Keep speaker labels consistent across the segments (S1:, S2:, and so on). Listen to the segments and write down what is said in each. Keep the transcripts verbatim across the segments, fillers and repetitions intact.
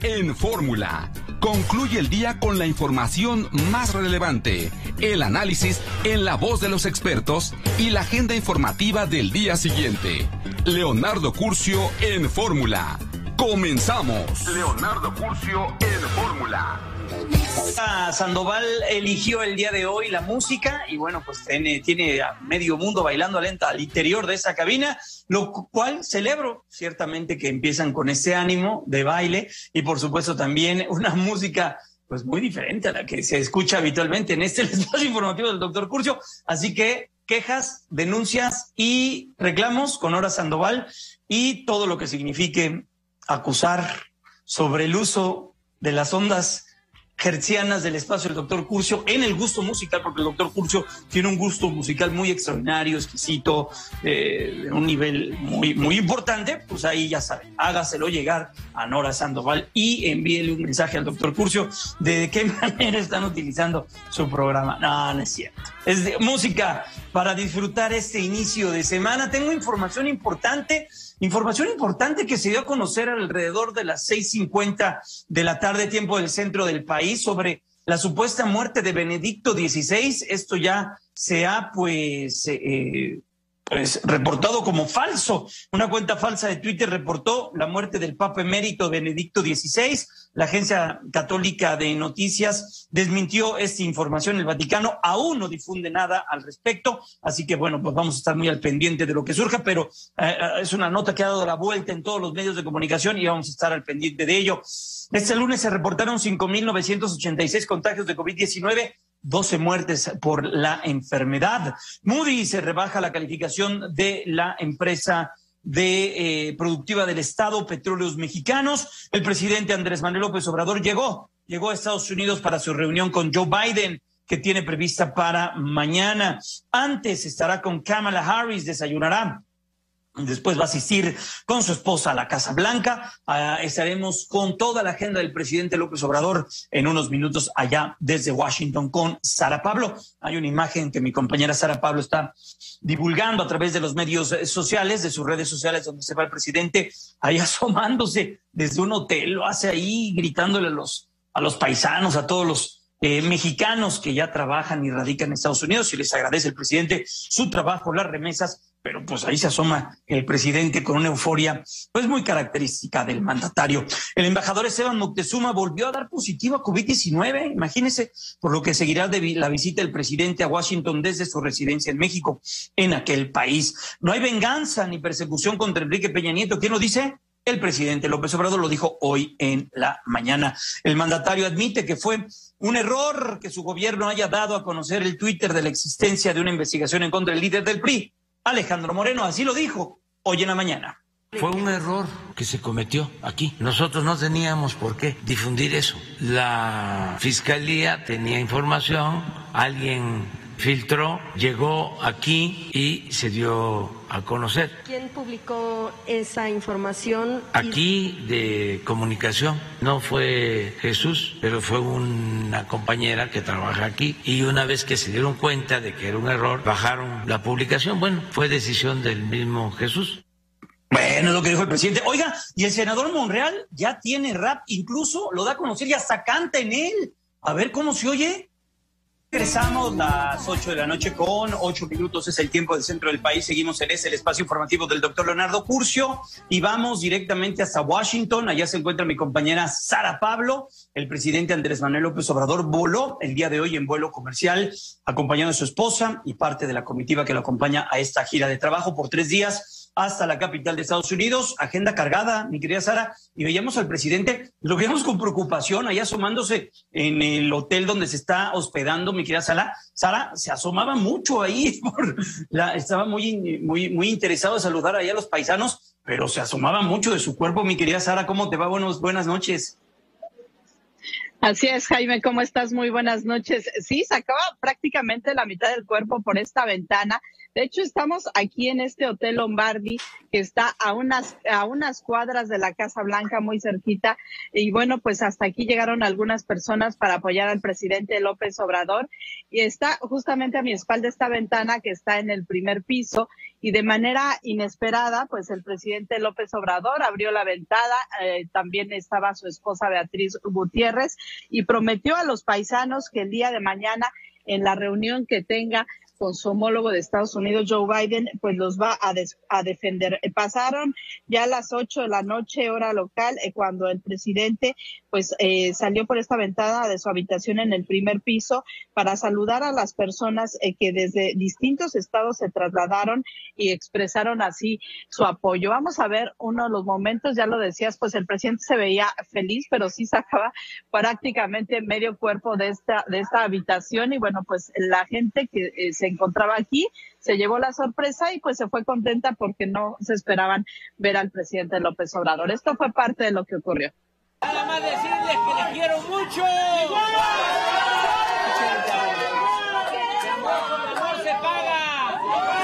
S1: en Fórmula. Concluye el día con la información más relevante, el análisis en la voz de los expertos y la agenda informativa del día siguiente. Leonardo Curcio en Fórmula. ¡Comenzamos! Leonardo Curcio en Fórmula.
S2: Sandoval eligió el día de hoy la música y bueno, pues tiene, tiene a medio mundo bailando lenta al interior de esa cabina, lo cual celebro ciertamente que empiezan con ese ánimo de baile y por supuesto también una música pues muy diferente a la que se escucha habitualmente en este espacio informativo del doctor Curcio. Así que quejas, denuncias y reclamos con Nora Sandoval y todo lo que signifique acusar sobre el uso de las ondas hertzianas del espacio del doctor Curcio en el gusto musical, porque el doctor Curcio tiene un gusto musical muy extraordinario, exquisito, eh, un nivel muy, muy importante. Pues ahí ya saben, hágaselo llegar a Nora Sandoval y envíele un mensaje al doctor Curcio de qué manera están utilizando su programa. No, no es cierto. Es de música para disfrutar este inicio de semana. Tengo información importante. Información importante que se dio a conocer alrededor de las seis cincuenta de la tarde, tiempo del centro del país, sobre la supuesta muerte de Benedicto dieciséis. Esto ya se ha, pues, eh, pues, reportado como falso. Una cuenta falsa de Twitter reportó la muerte del Papa emérito Benedicto dieciséis. La Agencia Católica de Noticias desmintió esta información. El Vaticano aún no difunde nada al respecto, así que bueno, pues vamos a estar muy al pendiente de lo que surja, pero eh, es una nota que ha dado la vuelta en todos los medios de comunicación y vamos a estar al pendiente de ello. Este lunes se reportaron cinco mil novecientos ochenta y seis contagios de COVID diecinueve, doce muertes por la enfermedad. Moody's se rebaja la calificación de la empresa de eh, productiva del Estado, Petróleos Mexicanos. El presidente Andrés Manuel López Obrador llegó, llegó a Estados Unidos para su reunión con Joe Biden, que tiene prevista para mañana. Antes estará con Kamala Harris, desayunará. Después va a asistir con su esposa a la Casa Blanca. Uh, estaremos con toda la agenda del presidente López Obrador en unos minutos allá desde Washington con Sara Pablo. Hay una imagen que mi compañera Sara Pablo está divulgando a través de los medios sociales, de sus redes sociales, donde se va el presidente ahí asomándose desde un hotel. Lo hace ahí gritándole a los, a los paisanos, a todos los Eh, mexicanos que ya trabajan y radican en Estados Unidos, y les agradece el presidente su trabajo, las remesas, pero pues ahí se asoma el presidente con una euforia pues muy característica del mandatario. El embajador Esteban Moctezuma volvió a dar positivo a COVID diecinueve, imagínense, por lo que seguirá de vi- la visita del presidente a Washington desde su residencia en México, en aquel país. No hay venganza ni persecución contra Enrique Peña Nieto. ¿Quién lo dice? El presidente López Obrador lo dijo hoy en la mañana. El mandatario admite que fue un error que su gobierno haya dado a conocer el Twitter de la existencia de una investigación en contra del líder del P R I, Alejandro Moreno. Así lo dijo hoy en la mañana.
S3: Fue un error que se cometió aquí. Nosotros no teníamos por qué difundir eso. La Fiscalía tenía información, alguien filtró, llegó aquí y se dio a conocer.
S4: ¿Quién publicó esa información?
S3: Aquí de comunicación, no fue Jesús, pero fue una compañera que trabaja aquí, y una vez que se dieron cuenta de que era un error, bajaron la publicación. Bueno, fue decisión del mismo Jesús.
S2: Bueno, es lo que dijo el presidente. Oiga, y el senador Monreal ya tiene rap, incluso lo da a conocer y hasta canta en él. A ver cómo se oye. Regresamos las ocho de la noche con ocho minutos, es el tiempo del centro del país. Seguimos en ese, el espacio informativo del doctor Leonardo Curcio, y vamos directamente hasta Washington. Allá se encuentra mi compañera Sara Pablo. El presidente Andrés Manuel López Obrador voló el día de hoy en vuelo comercial, acompañado de su esposa y parte de la comitiva que lo acompaña a esta gira de trabajo por tres días hasta la capital de Estados Unidos. Agenda cargada, mi querida Sara, y veíamos al presidente, lo veíamos con preocupación, ahí asomándose en el hotel donde se está hospedando, mi querida Sara. Sara se asomaba mucho ahí, por la, estaba muy, muy, muy interesado en saludar ahí a los paisanos, pero se asomaba mucho de su cuerpo. Mi querida Sara, ¿cómo te va? Buenos, buenas noches.
S5: Así es, Jaime, ¿cómo estás? Muy buenas noches. Sí, sacaba prácticamente la mitad del cuerpo por esta ventana. De hecho, estamos aquí en este Hotel Lombardi, que está a unas, a unas cuadras de la Casa Blanca, muy cerquita. Y bueno, pues hasta aquí llegaron algunas personas para apoyar al presidente López Obrador. Y está justamente a mi espalda esta ventana que está en el primer piso. y de manera inesperada, pues el presidente López Obrador abrió la ventana, eh, también estaba su esposa Beatriz Gutiérrez, y prometió a los paisanos que el día de mañana, en la reunión que tenga con su homólogo de Estados Unidos, Joe Biden, pues los va a, des, a defender. Pasaron ya las ocho de la noche, hora local, eh, cuando el presidente pues eh, salió por esta ventana de su habitación en el primer piso para saludar a las personas eh, que desde distintos estados se trasladaron y expresaron así su apoyo. Vamos a ver uno de los momentos, ya lo decías, pues el presidente se veía feliz, pero sí sacaba prácticamente medio cuerpo de esta, de esta habitación, y bueno, pues la gente que eh, se encontraba aquí se llevó la sorpresa y pues se fue contenta porque no se esperaban ver al presidente López Obrador. Esto fue parte de lo que ocurrió.
S3: Nada más decirles que les quiero mucho. El amor se paga.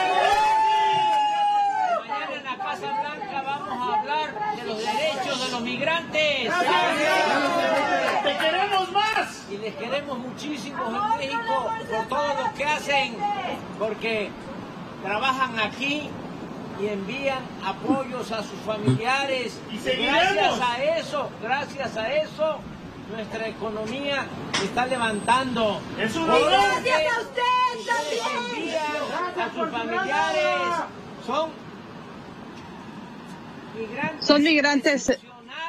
S3: Mañana en la Casa Blanca vamos a hablar de los derechos de los migrantes. ¡Te queremos más! Y les queremos muchísimo en México por todo lo que hacen, porque trabajan aquí y envían apoyos a sus familiares. Y gracias a eso, gracias a eso, nuestra economía se está levantando.
S6: Es un
S3: Porque
S6: gracias a usted
S3: también. Envían a sus familiares. Son migrantes.
S5: Son migrantes.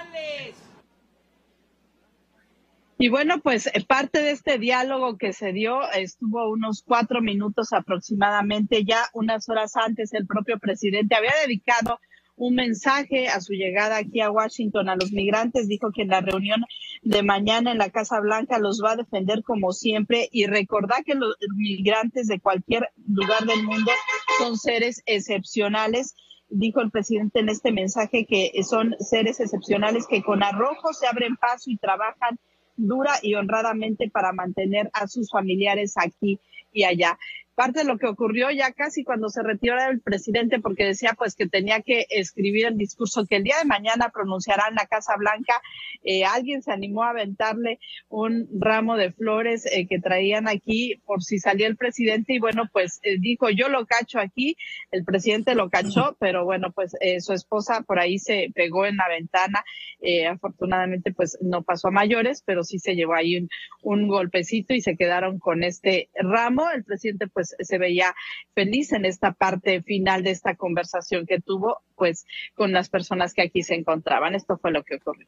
S5: Y bueno, pues parte de este diálogo que se dio estuvo unos cuatro minutos aproximadamente. Ya unas horas antes el propio presidente había dedicado un mensaje a su llegada aquí a Washington a los migrantes. Dijo que en la reunión de mañana en la Casa Blanca los va a defender como siempre, y recordar que los migrantes de cualquier lugar del mundo son seres excepcionales. Dijo el presidente en este mensaje que son seres excepcionales que con arrojo se abren paso y trabajan dura y honradamente para mantener a sus familiares aquí y allá. Parte de lo que ocurrió ya casi cuando se retiró el presidente, porque decía pues que tenía que escribir el discurso que el día de mañana pronunciará en la Casa Blanca. Eh, alguien se animó a aventarle un ramo de flores eh, que traían aquí por si salía el presidente, y bueno, pues eh, dijo, yo lo cacho aquí. El presidente lo cachó, pero bueno, pues eh, su esposa por ahí se pegó en la ventana. Eh, afortunadamente pues no pasó a mayores, pero sí se llevó ahí un, un golpecito y se quedaron con este ramo. El presidente pues se veía feliz en esta parte final de esta conversación que tuvo pues con las personas que aquí se encontraban. Esto fue lo que ocurrió.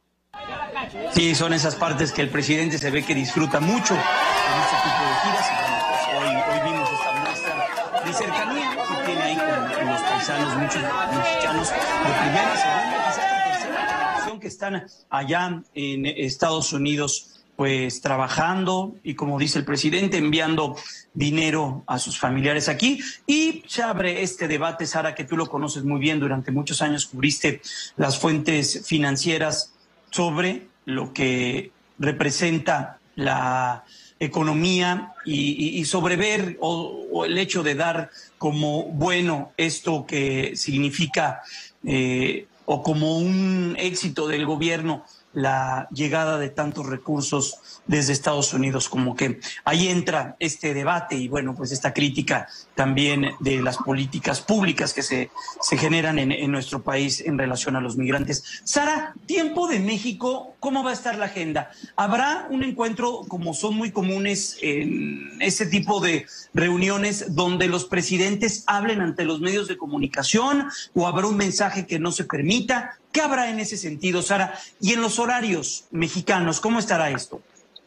S2: Sí, son esas partes que el presidente se ve que disfruta mucho en este tipo de giras. Y bueno, pues hoy, hoy vimos esta muestra de cercanía que tiene ahí con los paisanos, muchos mexicanos de primera, segunda, quizás de tercera generación que están allá en Estados Unidos, pues trabajando y, como dice el presidente, enviando dinero a sus familiares aquí. Y se abre este debate, Sara, que tú lo conoces muy bien, durante muchos años cubriste las fuentes financieras, sobre lo que representa la economía y, y, y sobre ver o, o el hecho de dar como bueno esto que significa eh, o como un éxito del gobierno la llegada de tantos recursos desde Estados Unidos. Como que ahí entra este debate y bueno, pues esta crítica también de las políticas públicas que se, se generan en, en nuestro país en relación a los migrantes. Sara, tiempo de México, ¿cómo va a estar la agenda? ¿Habrá un encuentro, como son muy comunes en ese tipo de reuniones, donde los presidentes hablen ante los medios de comunicación, o habrá un mensaje que no se permita? ¿Qué habrá en ese sentido, Sara? Y en los horarios mexicanos, ¿cómo estará esto?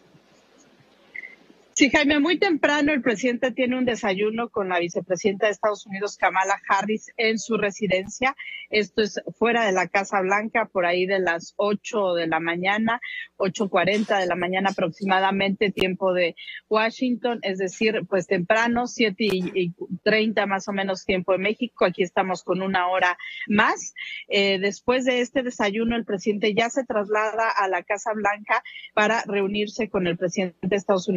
S5: Sí, Jaime, muy temprano el presidente tiene un desayuno con la vicepresidenta de Estados Unidos, Kamala Harris, en su residencia. Esto es fuera de la Casa Blanca, por ahí de las ocho de la mañana, ocho cuarenta de la mañana aproximadamente, tiempo de Washington, es decir, pues temprano, siete y treinta más o menos tiempo de México. Aquí estamos con una hora más. Eh, después de este desayuno, el presidente ya se traslada a la Casa Blanca para reunirse con el presidente de Estados Unidos. Primero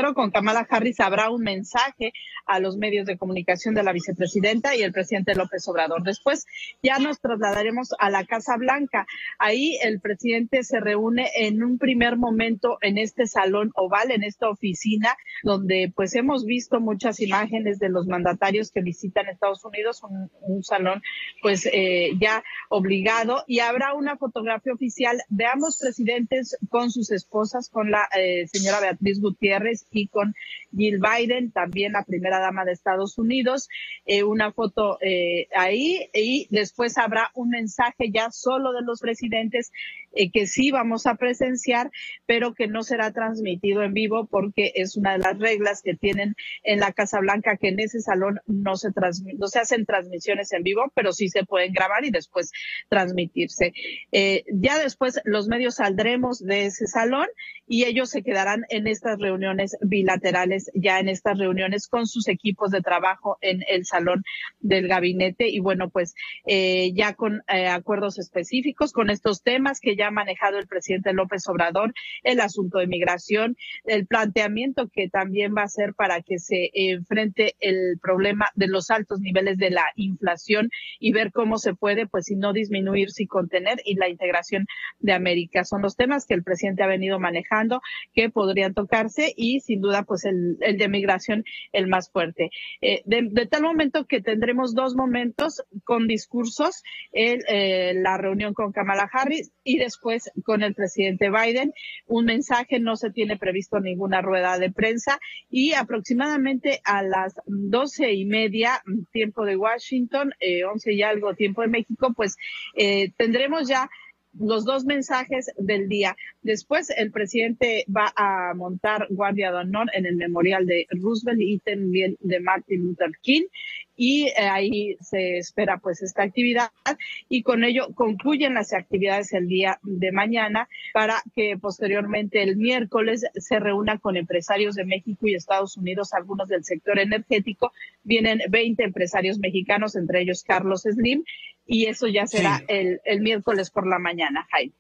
S5: primero con Kamala Harris habrá un mensaje a los medios de comunicación de la vicepresidenta y el presidente López Obrador. Después ya nos trasladaremos a la Casa Blanca. Ahí el presidente se reúne en un primer momento en este salón oval, en esta oficina, donde pues hemos visto muchas imágenes de los mandatarios que visitan Estados Unidos, un, un salón pues eh, ya obligado, y habrá una fotografía oficial de ambos presidentes con sus esposas, con la eh, señora Beatriz Gutiérrez y con Jill Biden, también la primera dama de Estados Unidos, eh, una foto eh, ahí, y después habrá un mensaje ya solo de los presidentes eh, que sí vamos a presenciar, pero que no será transmitido en vivo porque es una de las reglas que tienen en la Casa Blanca, que en ese salón no se transmite, no se hacen transmisiones en vivo, pero sí se pueden grabar y después transmitirse. Eh, ya después los medios saldremos de ese salón y ellos se quedarán en estas reuniones bilaterales, ya en estas reuniones con sus equipos de trabajo en el salón del gabinete, y bueno, pues eh, ya con eh, acuerdos específicos con estos temas que ya ha manejado el presidente López Obrador, el asunto de migración, el planteamiento que también va a ser para que se enfrente el problema de los altos niveles de la inflación y ver cómo se puede, pues, si no disminuir, si contener, y la integración de América. Son los temas que el presidente ha venido manejando, que podrían tocarse, y sin duda, pues, el, el de migración el más fuerte. Eh, de, de tal momento que tendremos dos momentos con discursos, el, eh, la reunión con Kamala Harris y después con el presidente Biden. Un mensaje, no se tiene previsto ninguna rueda de prensa, y aproximadamente a las doce y media, tiempo de Washington, eh, once y algo tiempo de México, pues eh, tendremos ya los dos mensajes del día. Después el presidente va a montar guardia de honor en el memorial de Roosevelt y también de Martin Luther King, y eh, ahí se espera pues esta actividad, y con ello concluyen las actividades el día de mañana, para que posteriormente el miércoles se reúna con empresarios de México y Estados Unidos, algunos del sector energético. Vienen veinte empresarios mexicanos, entre ellos Carlos Slim, y eso ya será sí. el, el miércoles por la mañana, Jaime.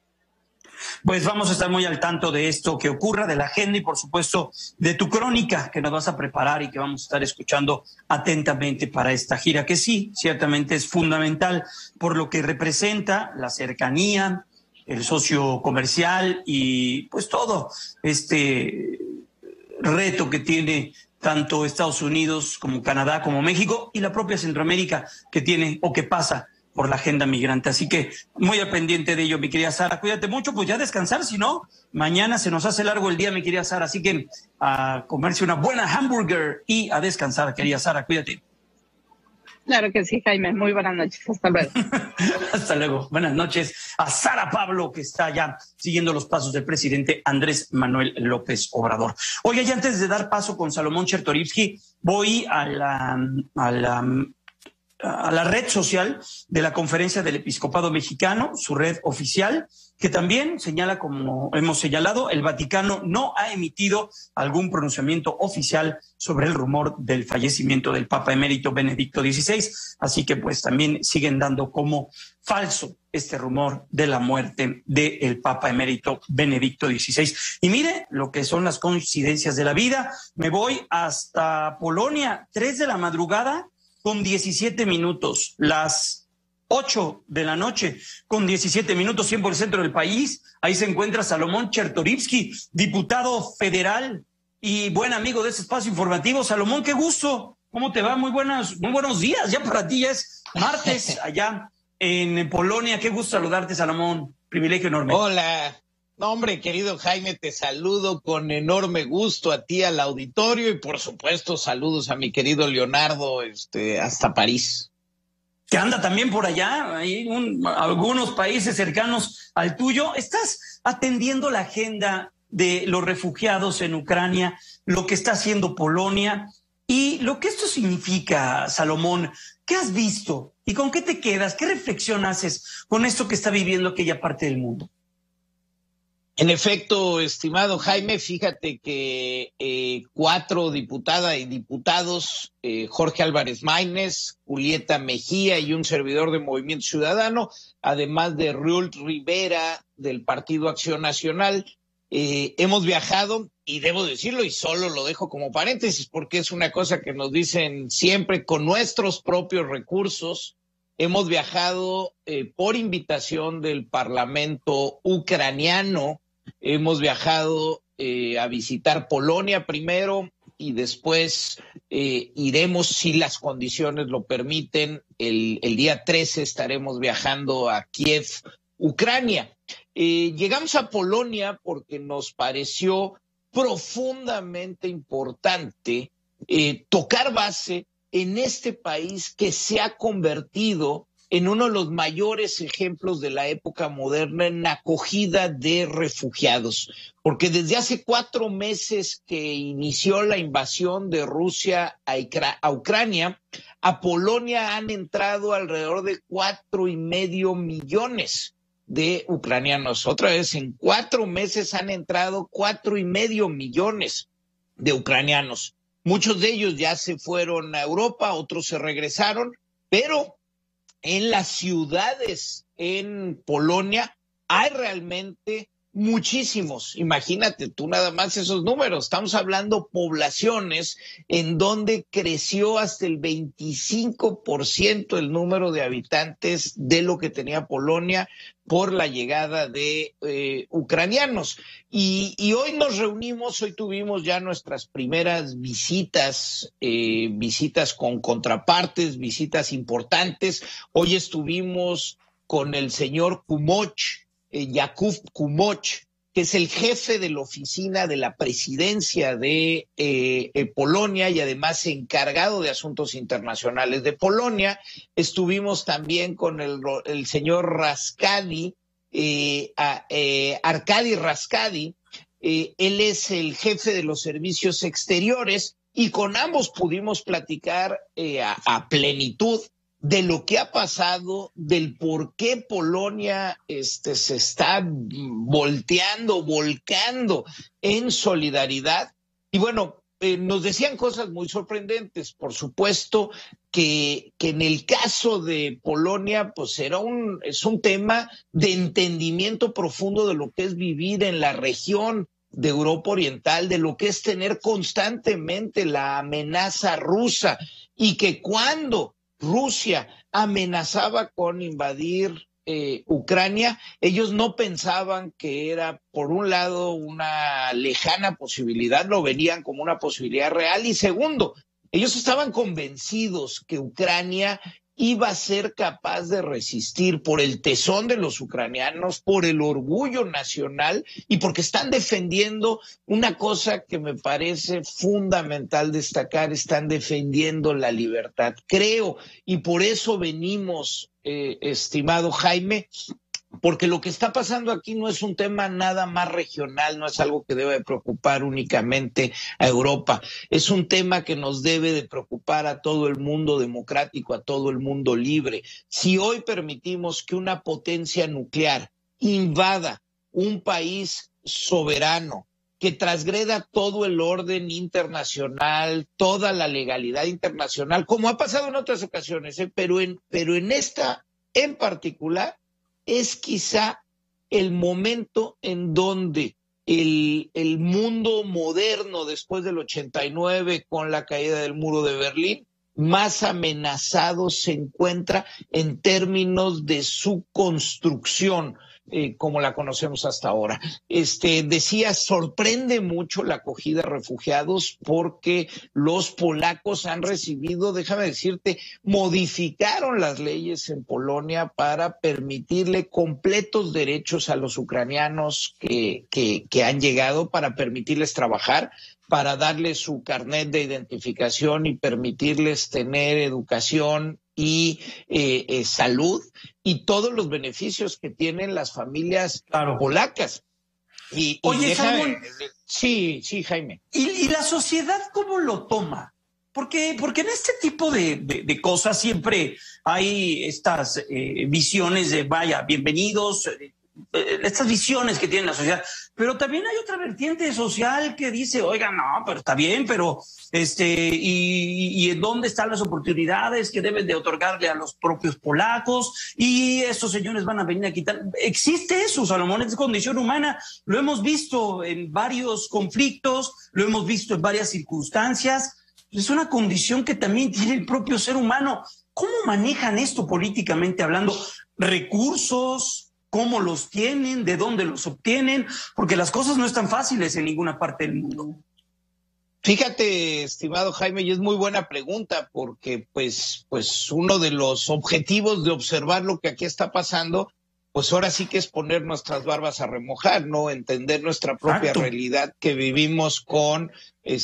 S2: Pues vamos a estar muy al tanto de esto que ocurra, de la agenda y por supuesto de tu crónica que nos vas a preparar y que vamos a estar escuchando atentamente para esta gira, que sí, ciertamente es fundamental por lo que representa la cercanía, el socio comercial y pues todo este reto que tiene tanto Estados Unidos como Canadá como México y la propia Centroamérica, que tiene o que pasa por la agenda migrante. Así que muy al pendiente de ello, mi querida Sara. Cuídate mucho, pues ya descansar, si no, mañana se nos hace largo el día, mi querida Sara. Así que a comerse una buena hamburger y a descansar, querida Sara. Cuídate.
S5: Claro que sí, Jaime. Muy buenas noches. Hasta luego.
S2: Hasta luego. Buenas noches a Sara Pablo, que está ya siguiendo los pasos del presidente Andrés Manuel López Obrador. Oye, y antes de dar paso con Salomón Chertorivsky, voy a la... A la a la red social de la Conferencia del Episcopado Mexicano, su red oficial, que también señala, como hemos señalado, el Vaticano no ha emitido algún pronunciamiento oficial sobre el rumor del fallecimiento del Papa Emérito Benedicto dieciséis, así que pues también siguen dando como falso este rumor de la muerte del Papa Emérito Benedicto dieciséis. Y mire lo que son las coincidencias de la vida. Me voy hasta Polonia, tres de la madrugada, con diecisiete minutos, las ocho de la noche, con diecisiete minutos, tiempo del centro del país. Ahí se encuentra Salomón Chertorivsky, diputado federal y buen amigo de este espacio informativo. Salomón, qué gusto. ¿Cómo te va? Muy buenas, muy buenos días. Ya para ti ya es martes allá en Polonia. Qué gusto saludarte, Salomón. Privilegio enorme.
S6: Hola. No, hombre, querido Jaime, te saludo con enorme gusto a ti, al auditorio, y por supuesto saludos a mi querido Leonardo, este, hasta París.
S2: Que anda también por allá, hay un, algunos países cercanos al tuyo. ¿Estás atendiendo la agenda de los refugiados en Ucrania, lo que está haciendo Polonia y lo que esto significa, Salomón? ¿Qué has visto y con qué te quedas? ¿Qué reflexión haces con esto que está viviendo aquella parte del mundo?
S6: En efecto, estimado Jaime, fíjate que eh, cuatro diputadas y diputados, eh, Jorge Álvarez Maínez, Julieta Mejía y un servidor de Movimiento Ciudadano, además de Raúl Rivera del Partido Acción Nacional, Eh, hemos viajado, y debo decirlo, y solo lo dejo como paréntesis, porque es una cosa que nos dicen siempre, con nuestros propios recursos. Hemos viajado eh, por invitación del Parlamento ucraniano, hemos viajado eh, a visitar Polonia primero, y después eh, iremos, si las condiciones lo permiten, el, el día trece estaremos viajando a Kiev, Ucrania. Eh, llegamos a Polonia porque nos pareció profundamente importante eh, tocar base en este país que se ha convertido en uno de los mayores ejemplos de la época moderna en acogida de refugiados, porque desde hace cuatro meses que inició la invasión de Rusia a, a Ucrania, a Polonia han entrado alrededor de cuatro y medio millones de ucranianos. Otra vez, en cuatro meses han entrado cuatro y medio millones de ucranianos. Muchos de ellos ya se fueron a Europa, otros se regresaron, pero en las ciudades en Polonia hay realmente muchísimos. Imagínate tú nada más esos números. Estamos hablando poblaciones en donde creció hasta el veinticinco por ciento el número de habitantes de lo que tenía Polonia por la llegada de eh, ucranianos. Y, y hoy nos reunimos, hoy tuvimos ya nuestras primeras visitas, eh, visitas con contrapartes, visitas importantes. Hoy estuvimos con el señor Kumoch, eh, Jakub Kumoch, que es el jefe de la oficina de la presidencia de eh, eh, Polonia y además encargado de asuntos internacionales de Polonia. Estuvimos también con el, el señor Raskadi, eh, a, eh, Arkady Raskadi, eh, él es el jefe de los servicios exteriores, y con ambos pudimos platicar eh, a, a plenitud de lo que ha pasado, del por qué Polonia este, se está volteando, volcando en solidaridad. Y bueno, eh, nos decían cosas muy sorprendentes. Por supuesto que, que en el caso de Polonia, pues era un, es un tema de entendimiento profundo de lo que es vivir en la región de Europa Oriental, de lo que es tener constantemente la amenaza rusa, y que cuando Rusia amenazaba con invadir eh, Ucrania, ellos no pensaban que era, por un lado, una lejana posibilidad, lo veían como una posibilidad real, y segundo, ellos estaban convencidos que Ucrania iba a ser capaz de resistir por el tesón de los ucranianos, por el orgullo nacional y porque están defendiendo una cosa que me parece fundamental destacar: están defendiendo la libertad. Creo, y por eso venimos, eh, estimado Jaime, porque lo que está pasando aquí no es un tema nada más regional, no es algo que debe de preocupar únicamente a Europa, es un tema que nos debe de preocupar a todo el mundo democrático, a todo el mundo libre. Si hoy permitimos que una potencia nuclear invada un país soberano, que transgreda todo el orden internacional, toda la legalidad internacional, como ha pasado en otras ocasiones, ¿eh? pero, en, pero en esta en particular, es quizá el momento en donde el, el mundo moderno, después del ochenta y nueve, con la caída del muro de Berlín, más amenazado se encuentra en términos de su construcción, eh, como la conocemos hasta ahora. Este, decía, sorprende mucho la acogida de refugiados porque los polacos han recibido, déjame decirte, modificaron las leyes en Polonia para permitirle completos derechos a los ucranianos que, que, que han llegado, para permitirles trabajar, para darles su carnet de identificación y permitirles tener educación y eh, eh, salud y todos los beneficios que tienen las familias claro. polacas. Y,
S2: Oye,
S6: y déjame,
S2: Samuel,
S6: sí, sí, Jaime.
S2: ¿Y, ¿Y la sociedad cómo lo toma? Porque, porque en este tipo de, de, de cosas siempre hay estas eh, visiones de, vaya, bienvenidos, eh, estas visiones que tiene la sociedad. Pero también hay otra vertiente social que dice, oiga, no, pero está bien, pero este, y, y en dónde están las oportunidades que deben de otorgarle a los propios polacos, y estos señores van a venir a quitar. Existe eso, Salomón, es condición humana, lo hemos visto en varios conflictos, lo hemos visto en varias circunstancias, es una condición que también tiene el propio ser humano. ¿Cómo manejan esto políticamente hablando? ¿Recursos? ¿Cómo los tienen? ¿De dónde los obtienen? Porque las cosas no están fáciles en ninguna parte del mundo.
S6: Fíjate, estimado Jaime, y es muy buena pregunta, porque pues, pues uno de los objetivos de observar lo que aquí está pasando, pues ahora sí que es poner nuestras barbas a remojar, ¿no? Entender nuestra propia Exacto. realidad que vivimos con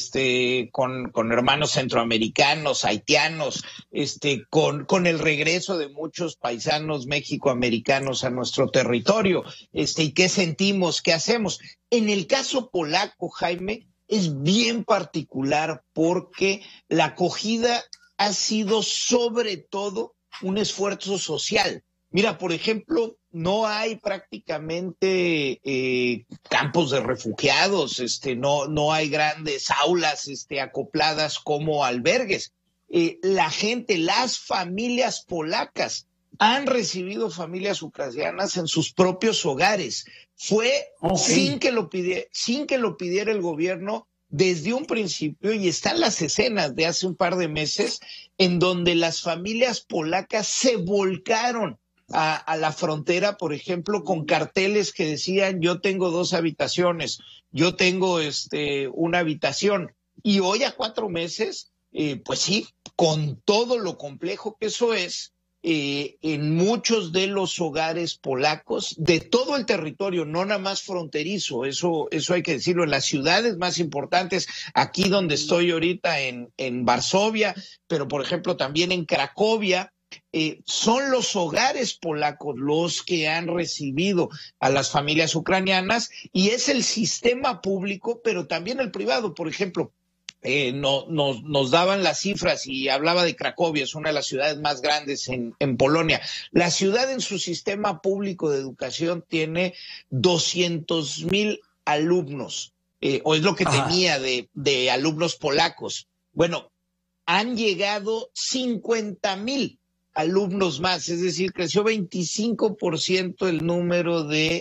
S6: este, con, con hermanos centroamericanos, haitianos, este, con, con el regreso de muchos paisanos mexicoamericanos a nuestro territorio, este, y qué sentimos, qué hacemos. En el caso polaco, Jaime, es bien particular porque la acogida ha sido sobre todo un esfuerzo social. Mira, por ejemplo, no hay prácticamente eh, campos de refugiados, este, no, no hay grandes aulas este, acopladas como albergues. Eh, la gente, las familias polacas han recibido familias ucranianas en sus propios hogares. Fue okay. sin que lo pidiera, sin que lo pidiera el gobierno desde un principio, y están las escenas de hace un par de meses en donde las familias polacas se volcaron A, a la frontera, por ejemplo, con carteles que decían yo tengo dos habitaciones, yo tengo este una habitación. Y hoy a cuatro meses, eh, pues sí, con todo lo complejo que eso es, eh, en muchos de los hogares polacos, de todo el territorio, no nada más fronterizo, eso, eso hay que decirlo, en las ciudades más importantes, aquí donde estoy ahorita en, en Varsovia, pero por ejemplo también en Cracovia, Eh, son los hogares polacos los que han recibido a las familias ucranianas, y es el sistema público, pero también el privado. Por ejemplo, eh, no, nos, nos daban las cifras y hablaba de Cracovia, es una de las ciudades más grandes en, en Polonia. La ciudad en su sistema público de educación tiene doscientos mil alumnos, eh, o es lo que Ajá. tenía de, de alumnos polacos. Bueno, han llegado cincuenta mil alumnos más, es decir, creció veinticinco por ciento el número de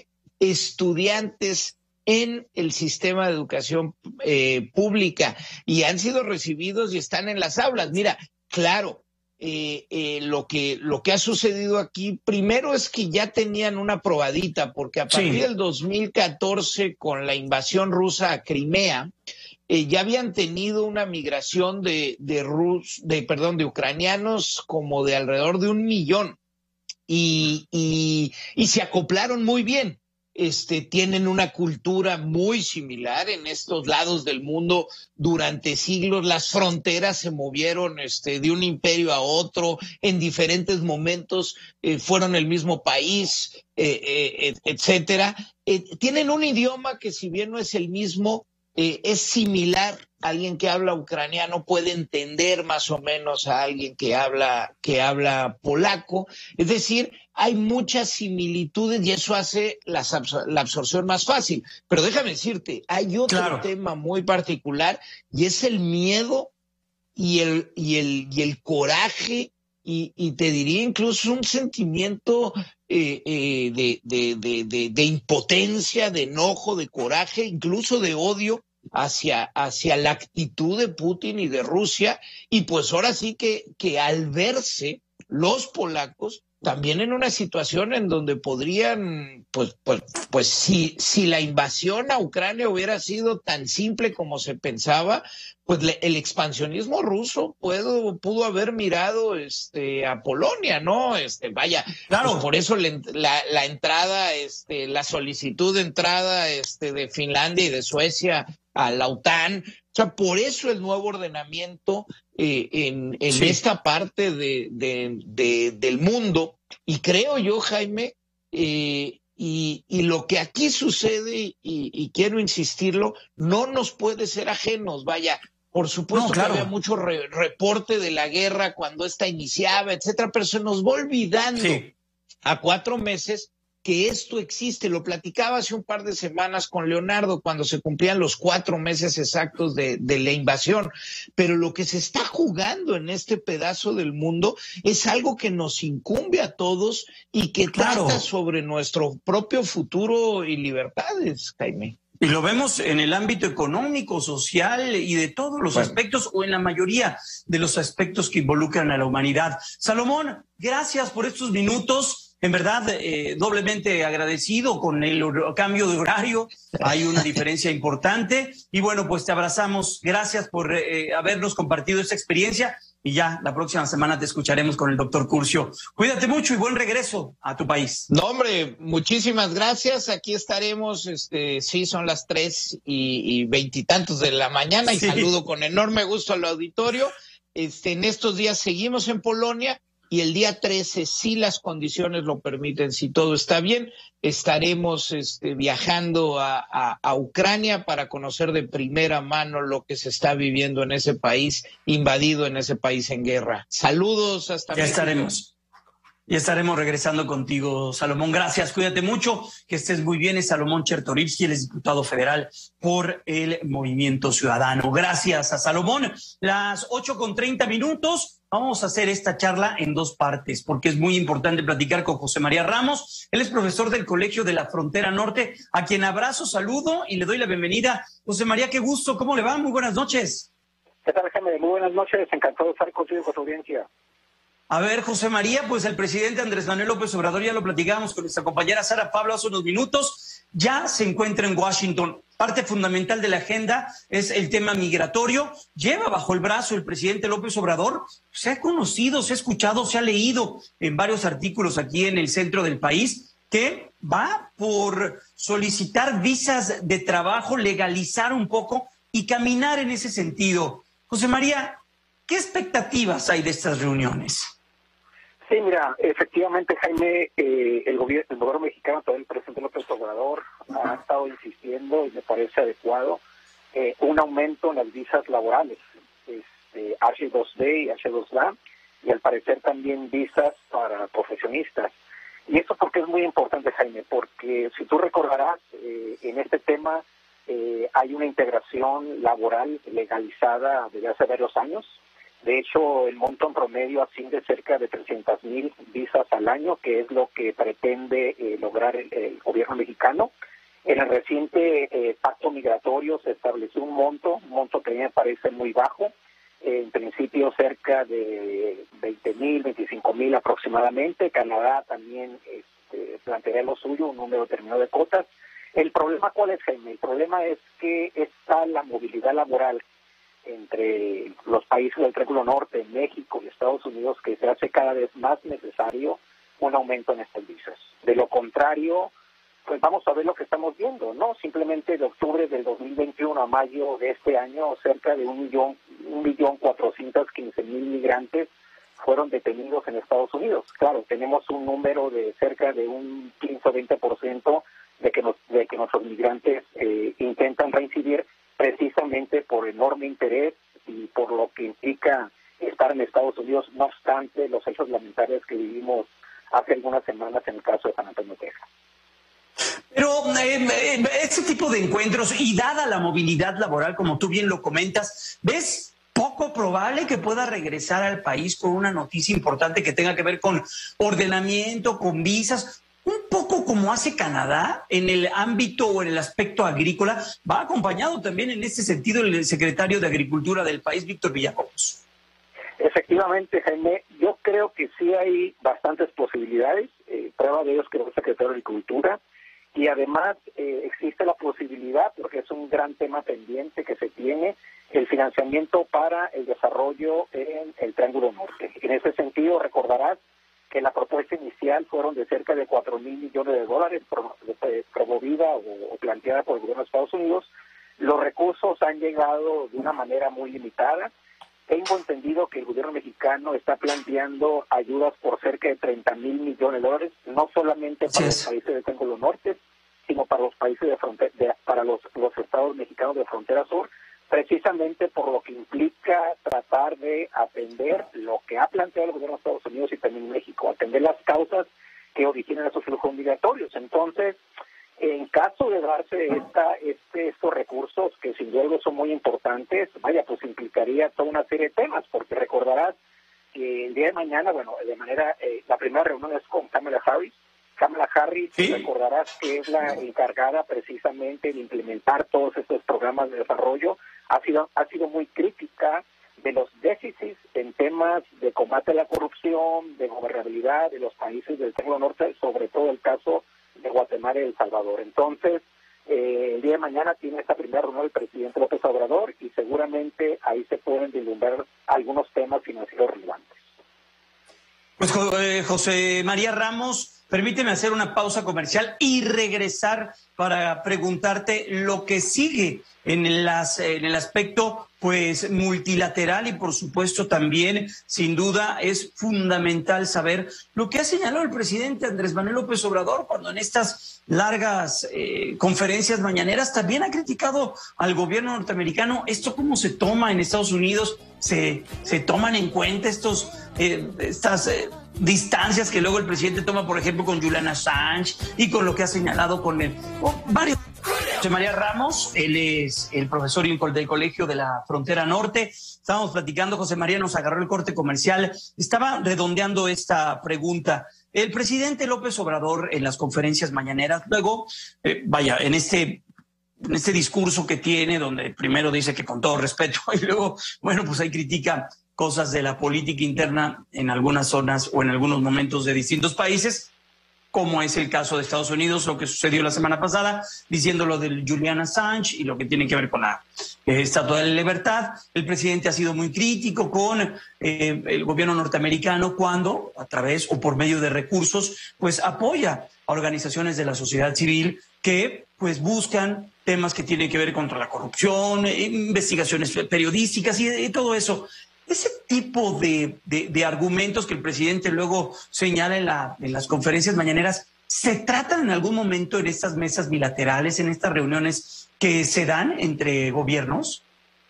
S6: estudiantes en el sistema de educación eh, pública, y han sido recibidos y están en las aulas. Mira, claro, eh, eh, lo que, lo que ha sucedido aquí, primero es que ya tenían una probadita, porque a partir sí. del dos mil catorce, con la invasión rusa a Crimea, Eh, ya habían tenido una migración de, de, rus, de, perdón, de ucranianos como de alrededor de un millón, y, y, y se acoplaron muy bien. Este, tienen una cultura muy similar en estos lados del mundo. Durante siglos las fronteras se movieron este, de un imperio a otro, en diferentes momentos eh, fueron el mismo país, eh, eh, etcétera. Eh, tienen un idioma que, si bien no es el mismo, Eh, es similar. Alguien que habla ucraniano puede entender más o menos a alguien que habla, que habla polaco. Es decir, hay muchas similitudes y eso hace la, la absorción más fácil. Pero déjame decirte, hay otro claro. tema muy particular, y es el miedo y el, y el, y el coraje, y, y te diría incluso un sentimiento eh, eh, de, de, de, de, de impotencia, de enojo, de coraje, incluso de odio hacia, hacia la actitud de Putin y de Rusia. Y pues ahora sí que, que al verse los polacos también en una situación en donde podrían, pues, pues, pues si, si la invasión a Ucrania hubiera sido tan simple como se pensaba, pues le, el expansionismo ruso pudo, pudo haber mirado este, a Polonia, ¿no? Este, vaya, claro. Pues por eso le, la, la entrada, este, la solicitud de entrada este, de Finlandia y de Suecia a la OTAN. O sea, por eso el nuevo ordenamiento eh, en, en sí. esta parte de, de, de, del mundo. Y creo yo, Jaime, eh, y, y lo que aquí sucede, y, y quiero insistirlo, no nos puede ser ajenos. Vaya, por supuesto no, claro. que había mucho re, reporte de la guerra cuando esta iniciaba, etcétera, pero se nos va olvidando sí. a cuatro meses que esto existe. Lo platicaba hace un par de semanas con Leonardo cuando se cumplían los cuatro meses exactos de, de la invasión, pero lo que se está jugando en este pedazo del mundo es algo que nos incumbe a todos y que
S2: claro.
S6: trata sobre nuestro propio futuro y libertades, Jaime.
S2: Y lo vemos en el ámbito económico, social y de todos los bueno. aspectos, o en la mayoría de los aspectos que involucran a la humanidad. Salomón, gracias por estos minutos. En verdad, eh, doblemente agradecido con el cambio de horario. Hay una diferencia importante. Y bueno, pues te abrazamos. Gracias por eh, habernos compartido esta experiencia. Y ya la próxima semana te escucharemos con el doctor Curcio. Cuídate mucho y buen regreso a tu país.
S6: No, hombre, muchísimas gracias. Aquí estaremos, este, sí, son las tres y veintitantos de la mañana y sí. Saludo con enorme gusto al auditorio. Este, en estos días seguimos en Polonia y el día trece, si las condiciones lo permiten, si todo está bien, estaremos este, viajando a, a, a Ucrania para conocer de primera mano lo que se está viviendo en ese país, invadido en ese país en guerra. Saludos, hasta
S2: Ya México. estaremos. Ya estaremos regresando contigo, Salomón. Gracias, cuídate mucho, que estés muy bien. Es Salomón Chertorivsky, él es diputado federal por el Movimiento Ciudadano. Gracias a Salomón. Las ocho con treinta minutos. Vamos a hacer esta charla en dos partes, porque es muy importante platicar con José María Ramos. Él es profesor del Colegio de la Frontera Norte, a quien abrazo, saludo y le doy la bienvenida. José María, qué gusto, ¿cómo le va? Muy buenas noches.
S7: ¿Qué tal, Jaime? Muy buenas noches, encantado de estar contigo y con tu audiencia.
S2: A ver, José María, pues el presidente Andrés Manuel López Obrador, ya lo platicábamos con nuestra compañera Sara Pablo hace unos minutos, ya se encuentra en Washington. Parte fundamental de la agenda es el tema migratorio. Lleva bajo el brazo el presidente López Obrador. Se ha conocido, se ha escuchado, se ha leído en varios artículos aquí en el centro del país que va por solicitar visas de trabajo, legalizar un poco y caminar en ese sentido. José María, ¿qué expectativas hay de estas reuniones?
S7: Sí, mira, efectivamente, Jaime, eh, el, gobierno, el gobierno mexicano, todo el presidente López Obrador, ha estado insistiendo, y me parece adecuado, eh, un aumento en las visas laborales, este, hache dos be y hache dos a, y al parecer también visas para profesionistas. Y esto porque es muy importante, Jaime, porque si tú recordarás, eh, en este tema eh, hay una integración laboral legalizada desde hace varios años. De hecho, el monto en promedio asciende cerca de trescientas mil visas al año, que es lo que pretende eh, lograr el, el gobierno mexicano. En el reciente eh, pacto migratorio se estableció un monto, un monto que a mí me parece muy bajo, eh, en principio cerca de veinte mil, veinticinco mil aproximadamente. Canadá también este, plantea lo suyo, un número determinado de cuotas. El problema, ¿cuál es, Jaime? El problema es que está la movilidad laboral entre los países del Triángulo Norte, México y Estados Unidos, que se hace cada vez más necesario un aumento en estas visas. De lo contrario, pues vamos a ver lo que estamos viendo, ¿no? Simplemente de octubre del dos mil veintiuno a mayo de este año, cerca de un millón, un millón cuatrocientos quince mil migrantes fueron detenidos en Estados Unidos. Claro, tenemos un número de cerca de un quince o veinte por ciento de que, nos, de que nuestros migrantes eh, intentan reincidir, precisamente por enorme interés y por lo que implica estar en Estados Unidos, no obstante los hechos lamentables que vivimos hace algunas semanas en el caso de San Antonio, Texas.
S2: Pero eh, este tipo de encuentros, y dada la movilidad laboral, como tú bien lo comentas, ¿ves poco probable que pueda regresar al país con una noticia importante que tenga que ver con ordenamiento, con visas? Un poco como hace Canadá en el ámbito o en el aspecto agrícola, va acompañado también en este sentido el secretario de Agricultura del país, Víctor Villacobos.
S7: Efectivamente, Jaime, yo creo que sí hay bastantes posibilidades, eh, prueba de ello es que es el secretario de Agricultura, y además eh, existe la posibilidad, porque es un gran tema pendiente que se tiene, el financiamiento para el desarrollo en el Triángulo Norte. En ese sentido, recordarás que la propuesta inicial fueron de cerca de cuatro mil millones de dólares promovida o, o planteada por el gobierno de Estados Unidos. Los recursos han llegado de una manera muy limitada. Tengo entendido que el gobierno mexicano está planteando ayudas por cerca de treinta mil millones de dólares, no solamente para los países del Triángulo Norte, sino para los países de frontera, de, para los, los estados mexicanos de frontera sur, precisamente por lo que implica tratar de atender lo que ha planteado el gobierno de Estados Unidos y también México, atender las causas que originan esos flujos migratorios. Entonces, en caso de darse esta, este, estos recursos, que sin duda son muy importantes, vaya, pues implicaría toda una serie de temas, porque recordarás que el día de mañana, bueno, de manera, eh, la primera reunión es con Kamala Harris. Kamala Harris, ¿sí? Recordarás que es la encargada precisamente de implementar todos estos programas de desarrollo. Ha sido, ha sido muy crítica de los déficits en temas de combate a la corrupción, de gobernabilidad de los países del Triángulo Norte, sobre todo el caso de Guatemala y El Salvador. Entonces, eh, el día de mañana tiene esta primera reunión el presidente López Obrador y seguramente ahí se pueden vislumbrar algunos temas financieros relevantes.
S2: Pues eh, José María Ramos, permíteme hacer una pausa comercial y regresar para preguntarte lo que sigue en, las, en el aspecto pues multilateral y por supuesto también, sin duda, es fundamental saber lo que ha señalado el presidente Andrés Manuel López Obrador cuando en estas largas eh, conferencias mañaneras también ha criticado al gobierno norteamericano. ¿Esto cómo se toma en Estados Unidos? ¿Se, se toman en cuenta estos eh, estas eh, distancias que luego el presidente toma, por ejemplo, con Julian Assange y con lo que ha señalado con el, oh, varios? José María Ramos, él es el profesor del Colegio de la Frontera Norte. Estábamos platicando, José María nos agarró el corte comercial. Estaba redondeando esta pregunta. El presidente López Obrador en las conferencias mañaneras, luego, eh, vaya, en este, en este discurso que tiene, donde primero dice que con todo respeto y luego, bueno, pues ahí critica cosas de la política interna en algunas zonas o en algunos momentos de distintos países, como es el caso de Estados Unidos, lo que sucedió la semana pasada, diciendo lo del Julian Assange y lo que tiene que ver con la eh, Estatua de la Libertad. El presidente ha sido muy crítico con eh, el gobierno norteamericano cuando, a través o por medio de recursos, pues apoya a organizaciones de la sociedad civil que pues buscan temas que tienen que ver contra la corrupción, investigaciones periodísticas y, y todo eso. Ese tipo de, de, de argumentos que el presidente luego señala en, la, en las conferencias mañaneras, ¿se tratan en algún momento en estas mesas bilaterales, en estas reuniones que se dan entre gobiernos?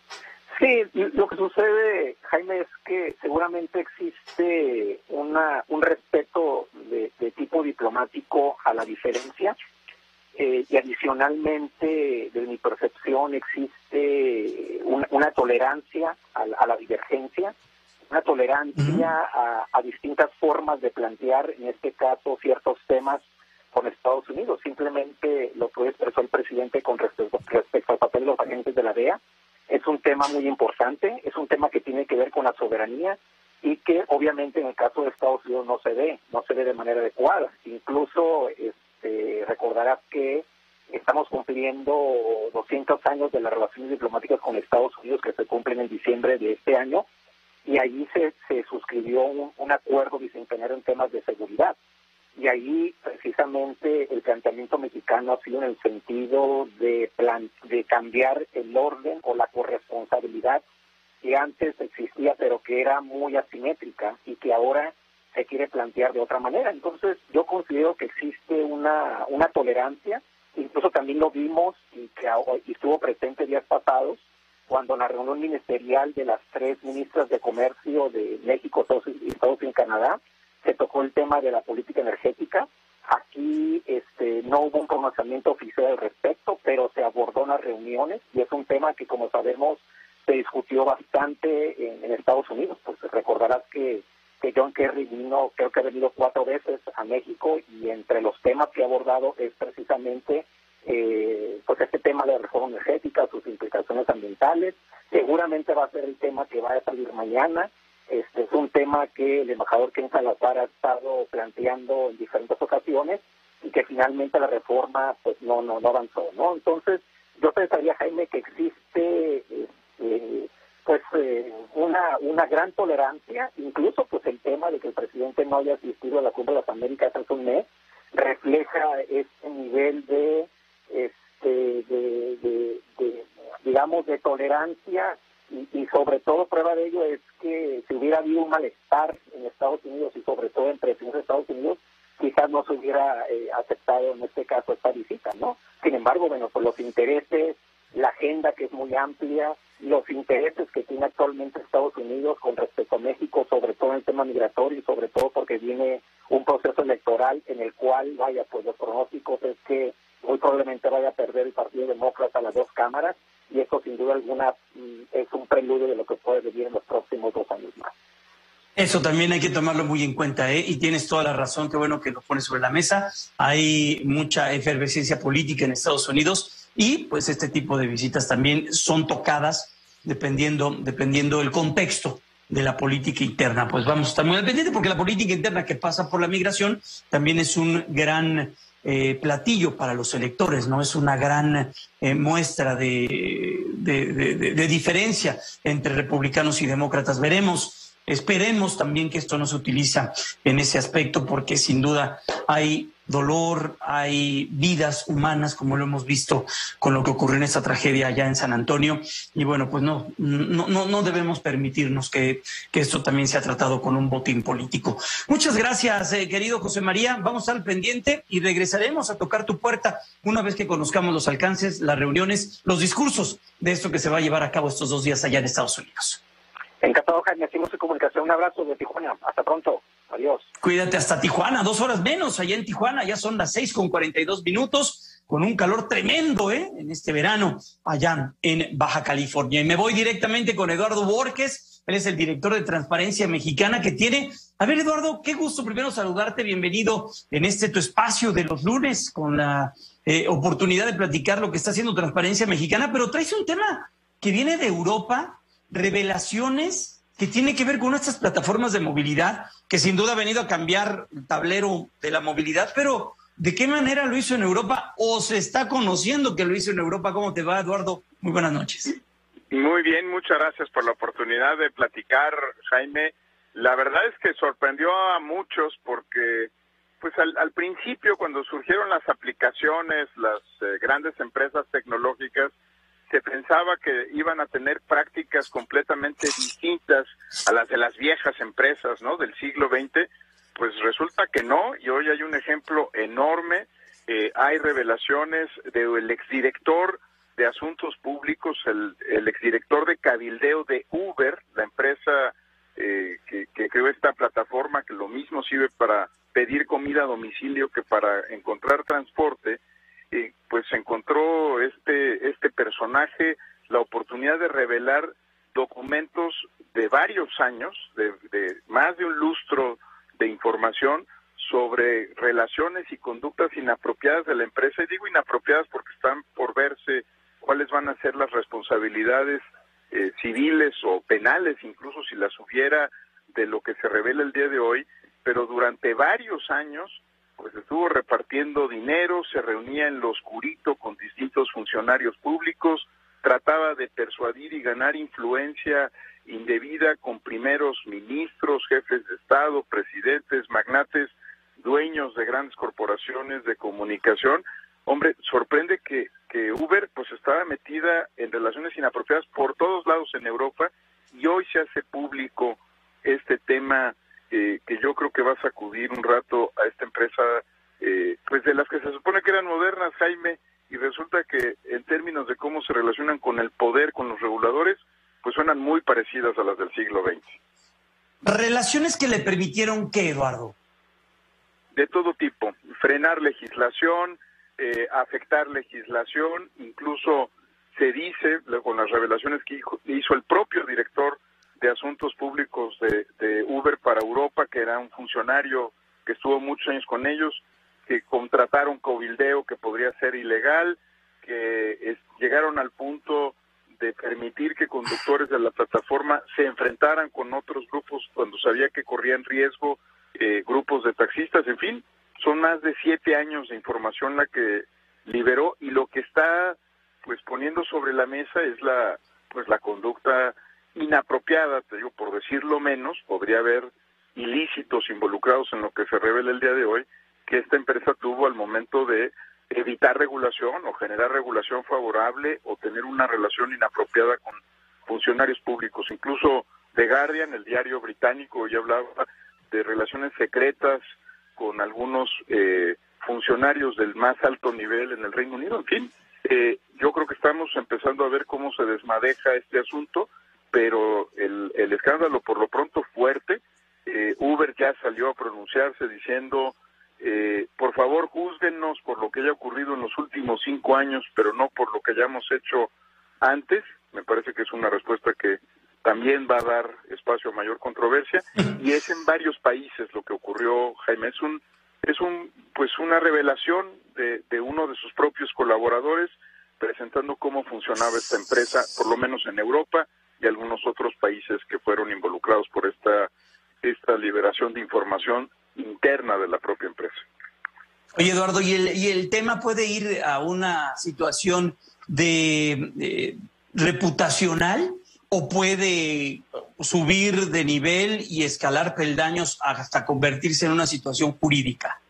S7: Sí, lo que sucede, Jaime, es que seguramente existe una, un respeto de, de tipo diplomático a la diferencia. Eh, y adicionalmente, de mi percepción, existe una, una tolerancia a, a la divergencia, una tolerancia a, a distintas formas de plantear, en este caso, ciertos temas con Estados Unidos. Simplemente lo que expresó el presidente con respecto, respecto al papel de los agentes de la D E A es un tema muy importante, es un tema que tiene que ver con la soberanía y que obviamente en el caso de Estados Unidos no se ve, no se ve de manera adecuada. Incluso es, Eh, recordarás que estamos cumpliendo doscientos años de las relaciones diplomáticas con Estados Unidos que se cumplen en diciembre de este año y allí se, se suscribió un, un acuerdo bicentenario en temas de seguridad y ahí precisamente el planteamiento mexicano ha sido en el sentido de, plan, de cambiar el orden o la corresponsabilidad que antes existía pero que era muy asimétrica y que ahora se quiere plantear de otra manera. Entonces yo considero que existe una una tolerancia, incluso también lo vimos y que y estuvo presente días pasados cuando en la reunión ministerial de las tres ministras de comercio de México, Estados Unidos y Canadá se tocó el tema de la política energética. Aquí este no hubo un pronunciamiento oficial al respecto, pero se abordó en las reuniones y es un tema que, como sabemos, se discutió bastante en, en Estados Unidos. Pues recordarás que que John Kerry vino, creo que ha venido cuatro veces a México y entre los temas que ha abordado es precisamente eh, pues este tema de la reforma energética, sus implicaciones ambientales. Seguramente va a ser el tema que va a salir mañana. Este es un tema que el embajador Ken Salazar ha estado planteando en diferentes ocasiones y que finalmente la reforma pues no no, no avanzó, ¿no? Entonces yo pensaría, Jaime, que existe eh, pues eh, una una gran tolerancia, incluso pues el tema de que el presidente no haya asistido a la Cumbre de las Américas hace un mes refleja este nivel de este de, de, de digamos de tolerancia y, y sobre todo prueba de ello es que si hubiera habido un malestar en Estados Unidos y sobre todo en presidentes de Estados Unidos quizás no se hubiera eh, aceptado en este caso esta visita, ¿no? Sin embargo, bueno, pues los intereses, la agenda que es muy amplia, los intereses que tiene actualmente Estados Unidos con respecto a México, sobre todo en el tema migratorio y sobre todo porque viene un proceso electoral en el cual, vaya, pues los pronósticos es que muy probablemente vaya a perder el Partido Demócrata las dos cámaras, y eso sin duda alguna es un preludio de lo que puede venir en los próximos dos años más.
S2: Eso también hay que tomarlo muy en cuenta, ¿eh? Y tienes toda la razón, qué bueno que lo pones sobre la mesa. Hay mucha efervescencia política en Estados Unidos y pues este tipo de visitas también son tocadas dependiendo, dependiendo del contexto de la política interna. Pues vamos a estar muy al pendiente porque la política interna que pasa por la migración también es un gran eh, platillo para los electores, ¿no? Es una gran eh, muestra de, de, de, de, de diferencia entre republicanos y demócratas. Veremos. Esperemos también que esto no se utiliza en ese aspecto porque sin duda hay dolor, hay vidas humanas como lo hemos visto con lo que ocurrió en esta tragedia allá en San Antonio y bueno, pues no, no, no, no debemos permitirnos que, que esto también sea tratado con un botín político. Muchas gracias, eh, querido José María. Vamos a estar al pendiente y regresaremos a tocar tu puerta una vez que conozcamos los alcances, las reuniones, los discursos de esto que se va a llevar a cabo estos dos días allá en Estados Unidos.
S7: Encantado, Jaime. Seguimos en comunicación. Un abrazo de Tijuana. Hasta pronto. Adiós.
S2: Cuídate hasta Tijuana. Dos horas menos allá en Tijuana. Ya son las seis con cuarenta y dos minutos. Con un calor tremendo, ¿eh? En este verano allá en Baja California. Y me voy directamente con Eduardo Borges. Él es el director de Transparencia Mexicana que tiene... A ver, Eduardo, qué gusto primero saludarte. Bienvenido en este tu espacio de los lunes con la eh, oportunidad de platicar lo que está haciendo Transparencia Mexicana. Pero traes un tema que viene de Europa... Revelaciones que tienen que ver con estas plataformas de movilidad, que sin duda ha venido a cambiar el tablero de la movilidad, pero ¿de qué manera lo hizo en Europa o se está conociendo que lo hizo en Europa? ¿Cómo te va, Eduardo? Muy buenas noches.
S8: Muy bien, muchas gracias por la oportunidad de platicar, Jaime. La verdad es que sorprendió a muchos porque pues al, al principio, cuando surgieron las aplicaciones, las eh, grandes empresas tecnológicas, se pensaba que iban a tener prácticas completamente distintas a las de las viejas empresas, ¿no?, del siglo veinte, pues resulta que no, y hoy hay un ejemplo enorme. Eh, hay revelaciones del exdirector de Asuntos Públicos, el, el exdirector de cabildeo de Uber, la empresa eh, que, que creó esta plataforma, que lo mismo sirve para pedir comida a domicilio que para encontrar transporte. Eh, pues encontró este este personaje la oportunidad de revelar documentos de varios años, de, de más de un lustro de información sobre relaciones y conductas inapropiadas de la empresa. Y digo inapropiadas porque están por verse cuáles van a ser las responsabilidades eh, civiles o penales, incluso si las hubiera, de lo que se revela el día de hoy, pero durante varios años pues estuvo repartiendo dinero, se reunía en lo oscurito con distintos funcionarios públicos, trataba de persuadir y ganar influencia indebida con primeros ministros, jefes de Estado, presidentes, magnates, dueños de grandes corporaciones de comunicación. Hombre, sorprende que, que Uber pues estaba metida en relaciones inapropiadas por todos lados en Europa y hoy se hace público este tema Eh, que yo creo que va a sacudir un rato a esta empresa, eh, pues de las que se supone que eran modernas, Jaime, y resulta que en términos de cómo se relacionan con el poder, con los reguladores, pues suenan muy parecidas a las del siglo veinte.
S2: ¿Relaciones que le permitieron qué, Eduardo?
S8: De todo tipo, frenar legislación, eh, afectar legislación, incluso se dice, con las revelaciones que hizo el propio director de Asuntos Públicos de, de Uber para Europa, que era un funcionario que estuvo muchos años con ellos, que contrataron cabildeo que podría ser ilegal, que es, llegaron al punto de permitir que conductores de la plataforma se enfrentaran con otros grupos cuando sabía que corrían riesgo, eh, grupos de taxistas. En fin, son más de siete años de información la que liberó, y lo que está pues poniendo sobre la mesa es la pues la conducta inapropiada, te digo, por decirlo menos. Podría haber ilícitos involucrados en lo que se revela el día de hoy, que esta empresa tuvo al momento de evitar regulación o generar regulación favorable o tener una relación inapropiada con funcionarios públicos. Incluso The Guardian, el diario británico, ya hablaba de relaciones secretas con algunos eh, funcionarios del más alto nivel en el Reino Unido. En fin, eh, yo creo que estamos empezando a ver cómo se desmadeja este asunto, pero el, el escándalo por lo pronto fuerte eh, Uber ya salió a pronunciarse diciendo, eh, por favor júzguennos por lo que haya ocurrido en los últimos cinco años, pero no por lo que hayamos hecho antes. Me parece que es una respuesta que también va a dar espacio a mayor controversia, y es en varios países lo que ocurrió, Jaime. Es un, es un, pues una revelación de, de uno de sus propios colaboradores, presentando cómo funcionaba esta empresa, por lo menos en Europa y algunos otros países que fueron involucrados por esta, esta liberación de información interna de la propia empresa.
S2: Oye, Eduardo, ¿y el, y el tema puede ir a una situación de, de reputacional o puede subir de nivel y escalar peldaños hasta convertirse en una situación jurídica?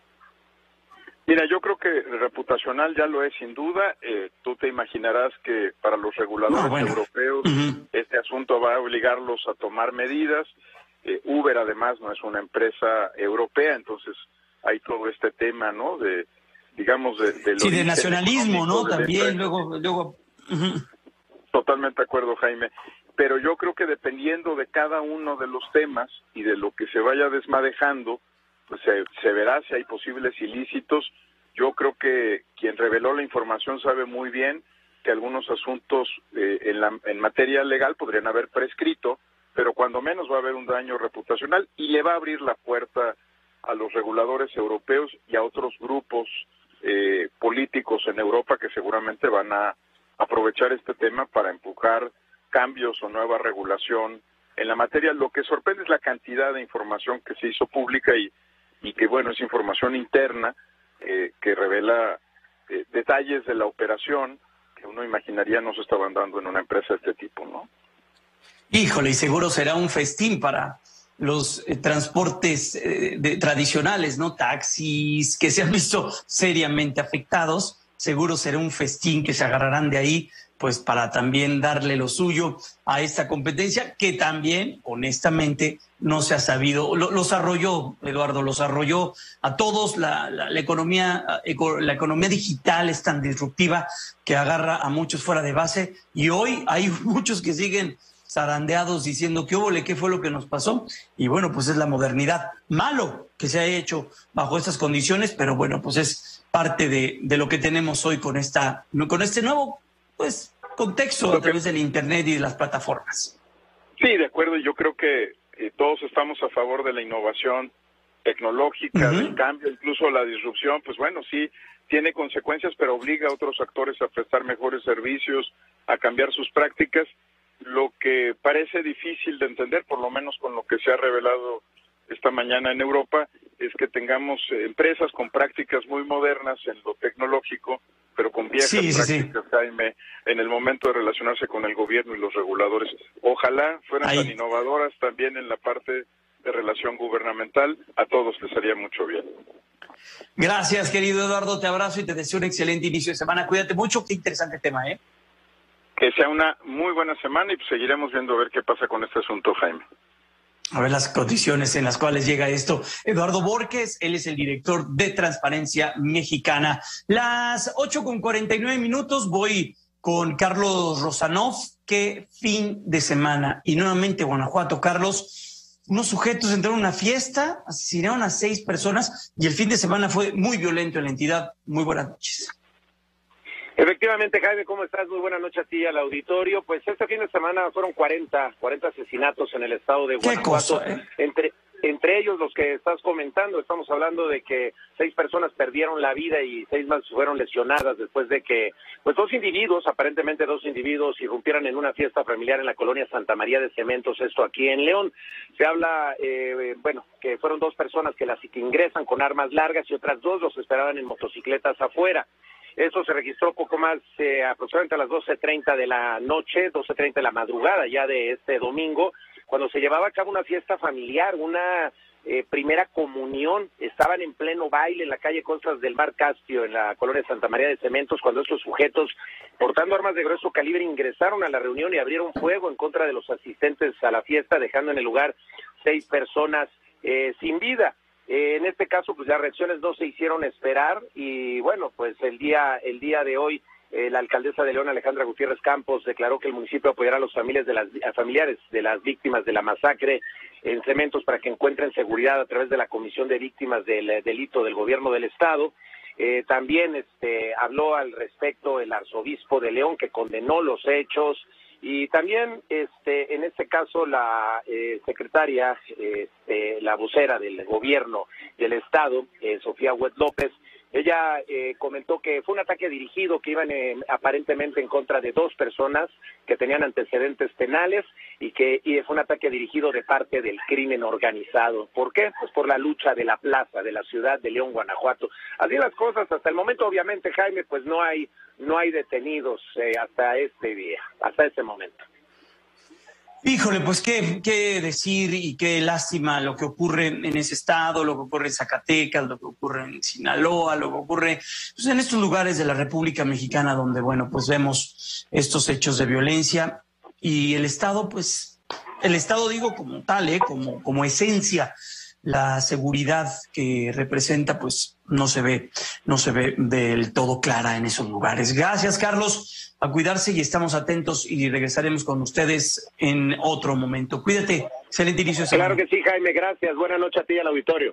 S8: Mira, yo creo que reputacional ya lo es sin duda. Eh, tú te imaginarás que para los reguladores no, bueno. europeos uh-huh. este asunto va a obligarlos a tomar medidas. Eh, Uber además no es una empresa europea, entonces hay todo este tema, ¿no? De, digamos, de, de
S2: sí, de nacionalismo, ¿no? También luego, luego. Uh-huh.
S8: Totalmente de acuerdo, Jaime. Pero yo creo que dependiendo de cada uno de los temas y de lo que se vaya desmadejando, pues se, se verá si hay posibles ilícitos. Yo creo que quien reveló la información sabe muy bien que algunos asuntos eh, en, la, en materia legal podrían haber prescrito, pero cuando menos va a haber un daño reputacional y le va a abrir la puerta a los reguladores europeos y a otros grupos eh, políticos en Europa que seguramente van a aprovechar este tema para empujar cambios o nueva regulación en la materia. Lo que sorprende es la cantidad de información que se hizo pública y y que, bueno, es información interna eh, que revela eh, detalles de la operación que uno imaginaría no se estaban dando en una empresa de este tipo, ¿no?
S2: Híjole, y seguro será un festín para los eh, transportes eh, de, tradicionales, ¿no? Taxis que se han visto seriamente afectados. Seguro será un festín que se agarrarán de ahí, pues para también darle lo suyo a esta competencia que también, honestamente, no se ha sabido, lo, los arrolló, Eduardo, los arrolló a todos. La, la, la economía la economía digital es tan disruptiva que agarra a muchos fuera de base y hoy hay muchos que siguen zarandeados diciendo qué óvole, qué fue lo que nos pasó. Y bueno, pues es la modernidad. Malo que se haya hecho bajo estas condiciones, pero bueno, pues es parte de, de lo que tenemos hoy con esta, con este nuevo pues contexto a través del internet y de las plataformas. Sí,
S8: de acuerdo. Yo creo que eh, todos estamos a favor de la innovación tecnológica, uh-huh. del cambio, incluso la disrupción. Pues bueno, sí tiene consecuencias, pero obliga a otros actores a prestar mejores servicios, a cambiar sus prácticas. Lo que parece difícil de entender, por lo menos con lo que se ha revelado esta mañana en Europa, es que tengamos eh, empresas con prácticas muy modernas en lo tecnológico, pero con viejas
S2: sí,
S8: prácticas,
S2: sí, sí.
S8: Jaime, en el momento de relacionarse con el gobierno y los reguladores. Ojalá fueran Ahí. tan innovadoras también en la parte de relación gubernamental. A todos les haría mucho bien.
S2: Gracias, querido Eduardo. Te abrazo y te deseo un excelente inicio de semana. Cuídate mucho. Qué interesante tema, ¿eh?
S8: Que sea una muy buena semana y pues seguiremos viendo a ver qué pasa con este asunto, Jaime.
S2: A ver las condiciones en las cuales llega esto. Eduardo Borges, él es el director de Transparencia Mexicana. Las ocho con cuarenta y nueve minutos, voy con Carlos Rosanov. Qué fin de semana. Y nuevamente Guanajuato, Carlos. Unos sujetos entraron a una fiesta, asesinaron a seis personas y el fin de semana fue muy violento en la entidad. Muy buenas noches.
S9: Efectivamente, Jaime, ¿cómo estás? Muy buenas noches a ti, al auditorio. Pues este fin de semana fueron cuarenta, cuarenta asesinatos en el estado de Guanajuato.
S2: ¿Qué cosa, eh?
S9: Entre, entre ellos los que estás comentando, estamos hablando de que seis personas perdieron la vida y seis más fueron lesionadas después de que, pues dos individuos, aparentemente dos individuos, irrumpieran en una fiesta familiar en la colonia Santa María de Cementos, esto aquí en León. Se habla, eh, bueno, que fueron dos personas que las que ingresan con armas largas y otras dos los esperaban en motocicletas afuera. Eso se registró poco más, eh, aproximadamente a las doce treinta de la noche, doce treinta de la madrugada ya de este domingo, cuando se llevaba a cabo una fiesta familiar, una eh, primera comunión. Estaban en pleno baile en la calle Costas del Mar Caspio, en la colonia Santa María de Cementos, cuando estos sujetos, portando armas de grueso calibre, ingresaron a la reunión y abrieron fuego en contra de los asistentes a la fiesta, dejando en el lugar seis personas eh, sin vida. Eh, en este caso, pues las reacciones no se hicieron esperar y bueno, pues el día el día de hoy Eh, la alcaldesa de León, Alejandra Gutiérrez Campos, declaró que el municipio apoyará a los familiares de las, a familiares de las víctimas de la masacre en Cementos para que encuentren seguridad a través de la Comisión de Víctimas del eh, Delito del Gobierno del Estado. Eh, también este, habló al respecto el arzobispo de León, que condenó los hechos, y también este, en este caso la eh, secretaria, este, la vocera del Gobierno del Estado, eh, Sofía Huet López, ella eh, comentó que fue un ataque dirigido, que iban eh, aparentemente en contra de dos personas que tenían antecedentes penales y que y fue un ataque dirigido de parte del crimen organizado. ¿Por qué? Pues por la lucha de la plaza de la ciudad de León, Guanajuato. Así las cosas hasta el momento, obviamente, Jaime, pues no hay no hay detenidos eh, hasta este día, hasta este momento.
S2: Híjole, pues qué, qué decir y qué lástima lo que ocurre en ese estado, lo que ocurre en Zacatecas, lo que ocurre en Sinaloa, lo que ocurre pues, en estos lugares de la República Mexicana donde, bueno, pues vemos estos hechos de violencia y el estado, pues, el estado digo como tal, ¿eh? como, como esencia, la seguridad que representa, pues no se ve, no se ve del todo clara en esos lugares. Gracias, Carlos. A cuidarse y estamos atentos y regresaremos con ustedes en otro momento. Cuídate. Excelente inicio de semana.
S9: Claro que sí, Jaime. Gracias. Buenas noches a ti y al auditorio.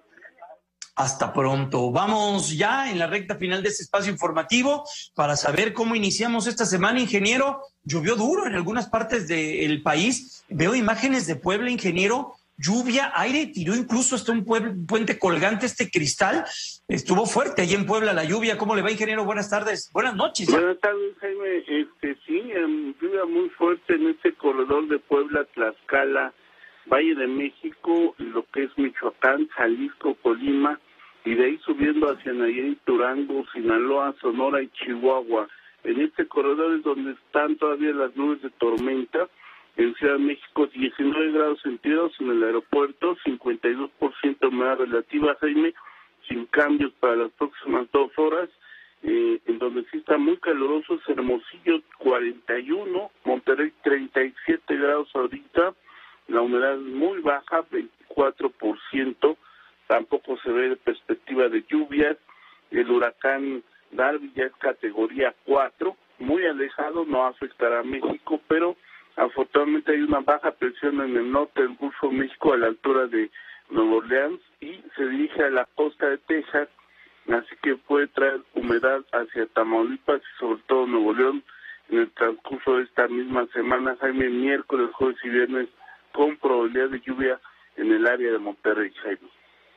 S2: Hasta pronto. Vamos ya en la recta final de este espacio informativo para saber cómo iniciamos esta semana, ingeniero. Llovió duro en algunas partes del país. Veo imágenes de Puebla, ingeniero. Lluvia, aire, tiró incluso hasta un puente colgante, este cristal. Estuvo fuerte allí en Puebla la lluvia. ¿Cómo le va, ingeniero? Buenas tardes. Buenas noches. Ya.
S10: Buenas tardes, Jaime. Este, sí, um, lluvia muy fuerte en este corredor de Puebla, Tlaxcala, Valle de México, lo que es Michoacán, Jalisco, Colima, y de ahí subiendo hacia Nayarit, Durango, Sinaloa, Sonora y Chihuahua. En este corredor es donde están todavía las nubes de tormenta. En Ciudad de México, diecinueve grados centígrados, en el aeropuerto, cincuenta y dos por ciento humedad relativa, Jaime, sin cambios para las próximas dos horas. Eh, en donde sí está muy caluroso es Hermosillo, cuarenta y uno, Monterrey, treinta y siete grados ahorita, la humedad muy baja, veinticuatro por ciento, tampoco se ve perspectiva de lluvias. El huracán Darby ya es categoría cuatro, muy alejado, no afectará a México, pero afortunadamente hay una baja presión en el norte del Golfo de México a la altura de Nueva Orleans y se dirige a la costa de Texas, así que puede traer humedad hacia Tamaulipas y sobre todo Nuevo León en el transcurso de esta misma semana, Jaime, miércoles, jueves y viernes, con probabilidad de lluvia en el área de Monterrey, Jaime.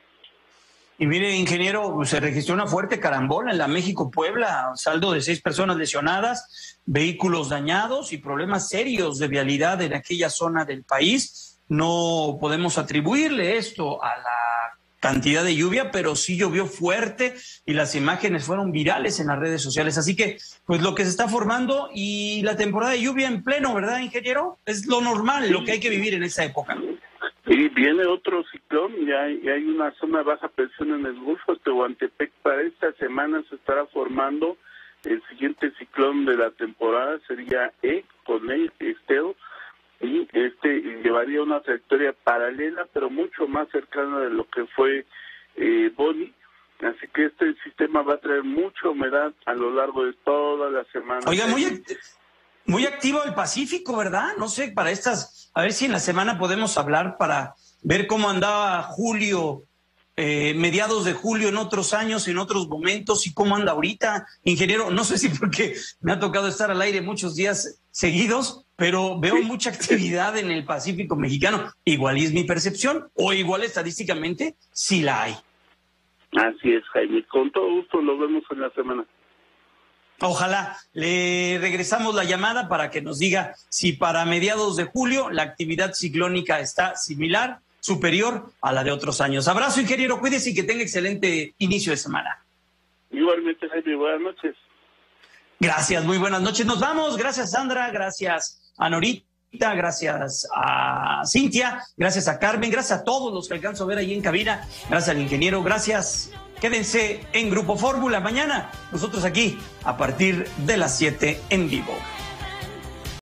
S2: Y mire, ingeniero, se registró una fuerte carambola en la México-Puebla, saldo de seis personas lesionadas, vehículos dañados y problemas serios de vialidad en aquella zona del país. No podemos atribuirle esto a la cantidad de lluvia, pero sí llovió fuerte y las imágenes fueron virales en las redes sociales. Así que, pues lo que se está formando y la temporada de lluvia en pleno, ¿verdad, ingeniero? Es lo normal, lo que hay que vivir en esa época.
S10: Y viene otro ciclón, y hay, y hay una zona de baja presión en el Golfo de Tehuantepec. Para esta semana se estará formando el siguiente ciclón de la temporada, sería E, con E, Esteo, y este llevaría una trayectoria paralela, pero mucho más cercana de lo que fue eh, Bonnie. Así que este sistema va a traer mucha humedad a lo largo de toda la semana.
S2: Oiga, muy... Muy activo el Pacífico, ¿verdad? No sé, para estas, a ver si en la semana podemos hablar para ver cómo andaba julio, eh, mediados de julio en otros años, en otros momentos, y cómo anda ahorita. Ingeniero, no sé si porque me ha tocado estar al aire muchos días seguidos, pero veo mucha actividad en el Pacífico mexicano. Igual es mi percepción, o igual estadísticamente sí la hay.
S10: Así es, Jaime. Con todo gusto lo vemos en la semana.
S2: Ojalá. Le regresamos la llamada para que nos diga si para mediados de julio la actividad ciclónica está similar, superior a la de otros años. Abrazo, ingeniero, cuídese y que tenga excelente inicio de semana.
S10: Igualmente, Jaime, buenas noches.
S2: Gracias, muy buenas noches. Nos vamos. Gracias, Sandra. Gracias a Norita. Gracias a Cintia. Gracias a Carmen. Gracias a todos los que alcanzo a ver ahí en cabina. Gracias al ingeniero. Gracias. Quédense en Grupo Fórmula mañana. Nosotros aquí a partir de las siete en vivo.